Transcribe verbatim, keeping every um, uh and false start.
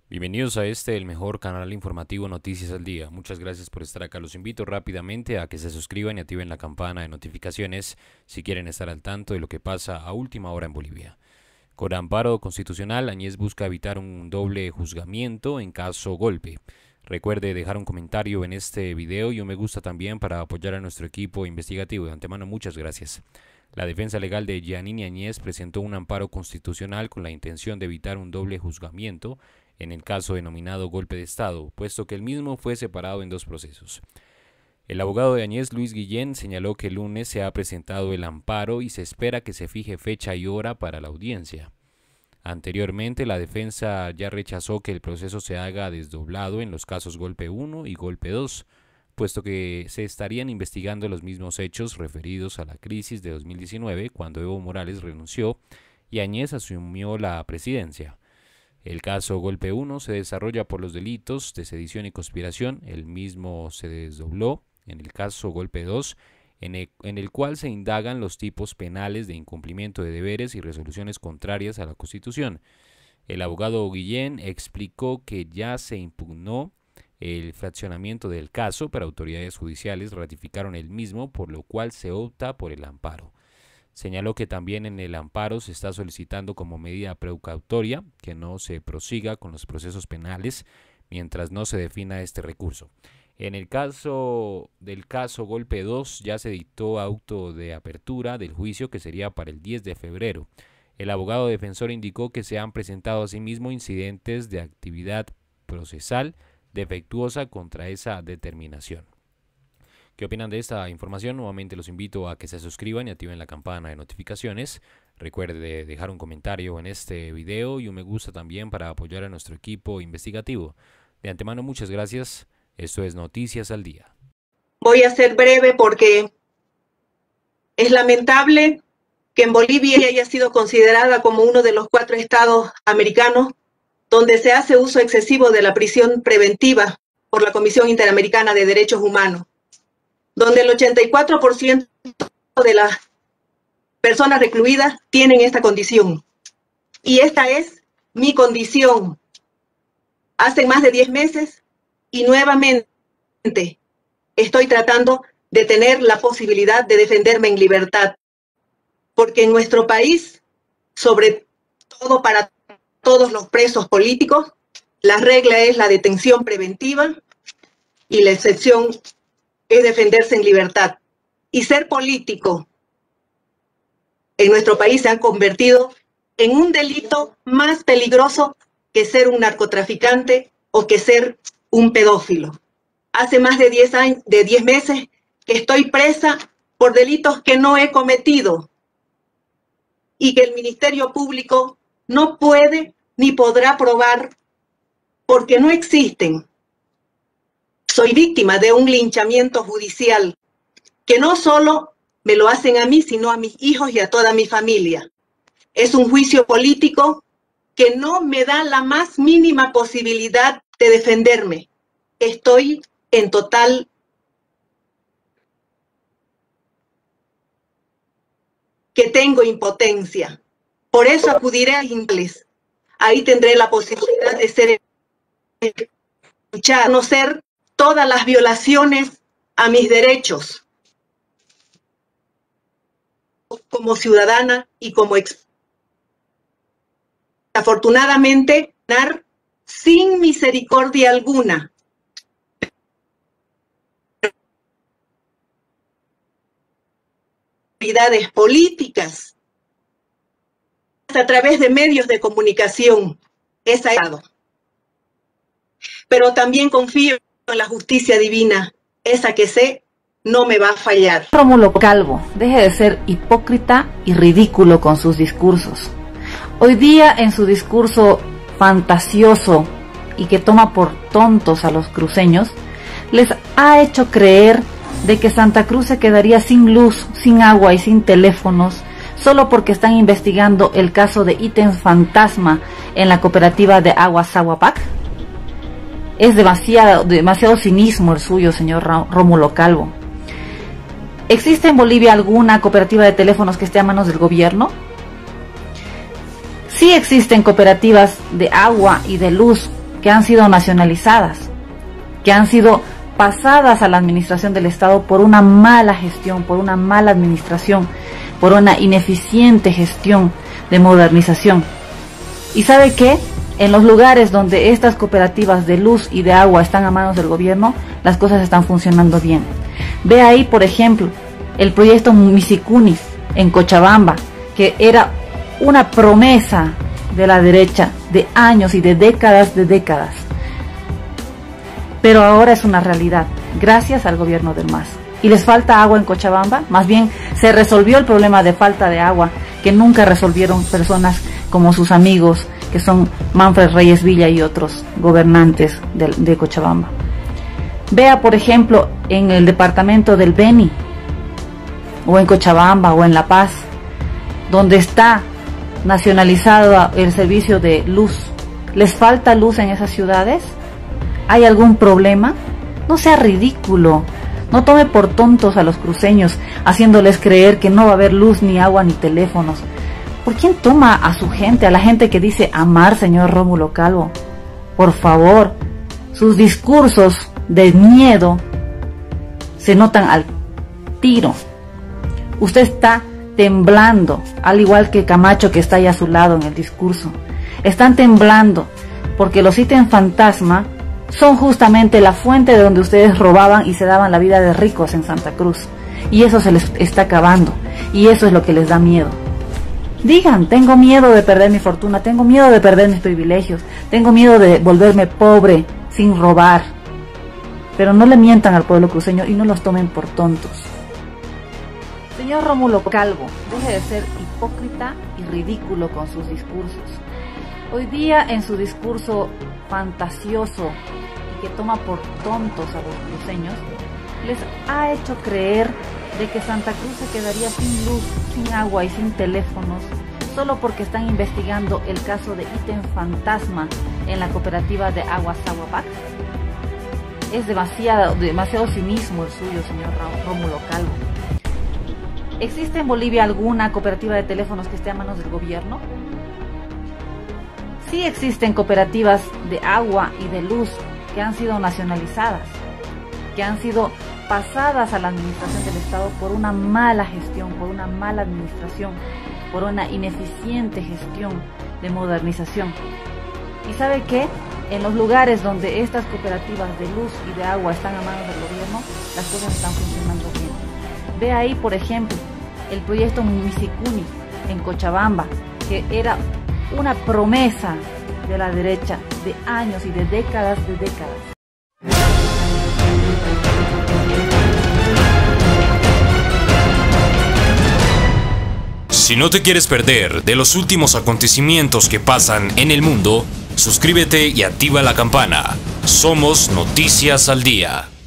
Bienvenidos a este, el mejor canal informativo Noticias al Día. Muchas gracias por estar acá. Los invito rápidamente a que se suscriban y activen la campana de notificaciones si quieren estar al tanto de lo que pasa a última hora en Bolivia. Con amparo constitucional, Añez busca evitar un doble juzgamiento en caso golpe. Recuerde dejar un comentario en este video y un me gusta también para apoyar a nuestro equipo investigativo. De antemano, muchas gracias. La defensa legal de Yanine Añez presentó un amparo constitucional con la intención de evitar un doble juzgamiento en el caso denominado golpe de Estado, puesto que el mismo fue separado en dos procesos. El abogado de Añez, Luis Guillén, señaló que el lunes se ha presentado el amparo y se espera que se fije fecha y hora para la audiencia. Anteriormente, la defensa ya rechazó que el proceso se haga desdoblado en los casos golpe uno y golpe dos, puesto que se estarían investigando los mismos hechos referidos a la crisis de dos mil diecinueve, cuando Evo Morales renunció y Añez asumió la presidencia. El caso golpe uno se desarrolla por los delitos de sedición y conspiración. El mismo se desdobló en el caso golpe dos, en el, en el cual se indagan los tipos penales de incumplimiento de deberes y resoluciones contrarias a la Constitución. El abogado Guillén explicó que ya se impugnó el fraccionamiento del caso, pero autoridades judiciales ratificaron el mismo, por lo cual se opta por el amparo. Señaló que también en el amparo se está solicitando como medida precautoria que no se prosiga con los procesos penales mientras no se defina este recurso. En el caso del caso golpe dos ya se dictó auto de apertura del juicio, que sería para el diez de febrero. El abogado defensor indicó que se han presentado asimismo incidentes de actividad procesal defectuosa contra esa determinación. ¿Qué opinan de esta información? Nuevamente los invito a que se suscriban y activen la campana de notificaciones. Recuerde dejar un comentario en este video y un me gusta también para apoyar a nuestro equipo investigativo. De antemano, muchas gracias. Esto es Noticias al Día. Voy a ser breve porque es lamentable que en Bolivia haya sido considerada como uno de los cuatro estados americanos donde se hace uso excesivo de la prisión preventiva por la Comisión Interamericana de Derechos Humanos, donde el ochenta y cuatro por ciento de las personas recluidas tienen esta condición. Y esta es mi condición. Hace más de diez meses y nuevamente estoy tratando de tener la posibilidad de defenderme en libertad. Porque en nuestro país, sobre todo para todos los presos políticos, la regla es la detención preventiva y la excepción es defenderse en libertad. Y ser político en nuestro país se ha convertido en un delito más peligroso que ser un narcotraficante o que ser un pedófilo. Hace más de diez años, de diez meses que estoy presa por delitos que no he cometido y que el Ministerio Público no puede ni podrá probar porque no existen. Soy víctima de un linchamiento judicial que no solo me lo hacen a mí, sino a mis hijos y a toda mi familia. Es un juicio político que no me da la más mínima posibilidad de defenderme. Estoy en total que tengo impotencia. Por eso acudiré a Inglés. Ahí tendré la posibilidad de ser escuchada, conocer todas las violaciones a mis derechos como ciudadana y como ex. Afortunadamente, sin misericordia alguna. Actividades políticas a través de medios de comunicación es dado. Pero también confío en la justicia divina, esa que sé no me va a fallar. Rómulo Calvo, deje de ser hipócrita y ridículo con sus discursos. Hoy día, en su discurso fantasioso y que toma por tontos a los cruceños, les ha hecho creer de que Santa Cruz se quedaría sin luz, sin agua y sin teléfonos solo porque están investigando el caso de ítems fantasma en la cooperativa de Aguas Aguapac. Es demasiado, demasiado cinismo el suyo, señor Rómulo Calvo. ¿Existe en Bolivia alguna cooperativa de teléfonos que esté a manos del gobierno? Sí existen cooperativas de agua y de luz que han sido nacionalizadas, que han sido pasadas a la administración del Estado por una mala gestión, por una mala administración, por una ineficiente gestión de modernización. ¿Y sabe qué? En los lugares donde estas cooperativas de luz y de agua están a manos del gobierno, las cosas están funcionando bien. Ve ahí, por ejemplo, el proyecto Misicunis en Cochabamba, que era una promesa de la derecha de años y de décadas de décadas. Pero ahora es una realidad, gracias al gobierno del M A S. ¿Y les falta agua en Cochabamba? Más bien, se resolvió el problema de falta de agua, que nunca resolvieron personas como sus amigos, que son Manfred Reyes Villa y otros gobernantes de, de Cochabamba. Vea, por ejemplo, en el departamento del Beni, o en Cochabamba, o en La Paz, donde está nacionalizado el servicio de luz. ¿Les falta luz en esas ciudades? ¿Hay algún problema? No sea ridículo. No tome por tontos a los cruceños, haciéndoles creer que no va a haber luz, ni agua, ni teléfonos. ¿Por quién toma a su gente, a la gente que dice amar, señor Rómulo Calvo? Por favor, sus discursos de miedo se notan al tiro. Usted está temblando, al igual que Camacho, que está ahí a su lado en el discurso. Están temblando porque los ítems fantasma son justamente la fuente de donde ustedes robaban y se daban la vida de ricos en Santa Cruz. Y eso se les está acabando. Y eso es lo que les da miedo. Digan, tengo miedo de perder mi fortuna, tengo miedo de perder mis privilegios, tengo miedo de volverme pobre sin robar. Pero no le mientan al pueblo cruceño y no los tomen por tontos. Señor Rómulo Calvo, deje de ser hipócrita y ridículo con sus discursos. Hoy día, en su discurso fantasioso y que toma por tontos a los cruceños, les ha hecho creer de que Santa Cruz se quedaría sin luz, sin agua y sin teléfonos solo porque están investigando el caso de ítem fantasma en la cooperativa de Aguas Aguapac. Es demasiado, demasiado cinismo el suyo, señor Rómulo Calvo. ¿Existe en Bolivia alguna cooperativa de teléfonos que esté a manos del gobierno? Sí existen cooperativas de agua y de luz que han sido nacionalizadas, que han sido pasadas a la administración del Estado por una mala gestión, por una mala administración, por una ineficiente gestión de modernización. ¿Y sabe qué? En los lugares donde estas cooperativas de luz y de agua están a manos del gobierno, las cosas están funcionando bien. Ve ahí, por ejemplo, el proyecto Misicunis en Cochabamba, que era una promesa de la derecha de años y de décadas de décadas. Si no te quieres perder de los últimos acontecimientos que pasan en el mundo, suscríbete y activa la campana. Somos Noticias al Día.